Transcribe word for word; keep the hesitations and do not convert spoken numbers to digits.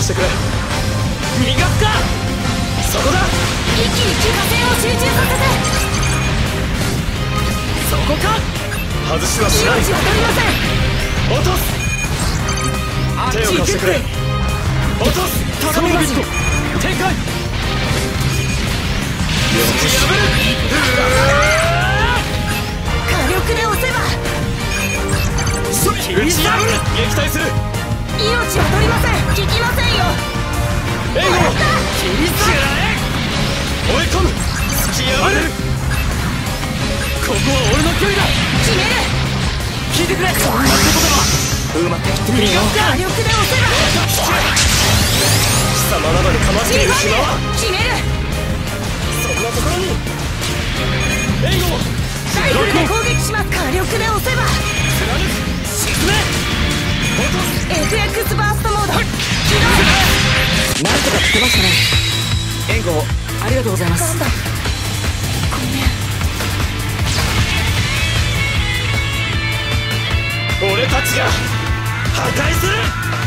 してくれ。逃がすか。そこだ。 一気に気化線を集中させて。 そこか。外しはしない。 命は取りません。 落とす。手を貸してくれ。落とす。 高めます。 展開。突き破る。 火力で押せば打ち破る。撃退する。 命は取りません。効きませんよ。 援護。切りつけられ。追い込む。突き破る。ここは俺の距離だ。 決める。 聞いてくれ。そんな言葉うまくやってくれよ。 火力で押せば貴様などにかましている暇は。 決める。 そんなところに援護。 ライフルで攻撃します。火力で押せば貫く。沈め。落とす。 エフエックス バーストモード起動。 なんとかつけましたね。援護ありがとうございます。 ガンダムごめん。 俺たちが破壊する。